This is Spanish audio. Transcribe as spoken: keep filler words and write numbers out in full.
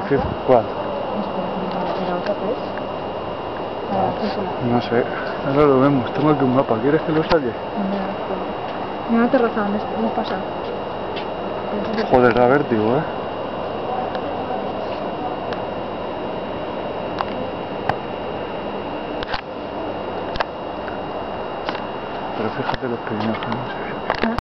fijo. ¿Cuál? ¿La otra vez? No sé, ahora lo vemos. Tengo aquí un mapa. ¿Quieres que lo saque? Mira una terraza donde hemos pasado. Joder, da vértigo, ¿eh? Pero fíjate los Pirineos, que no sé.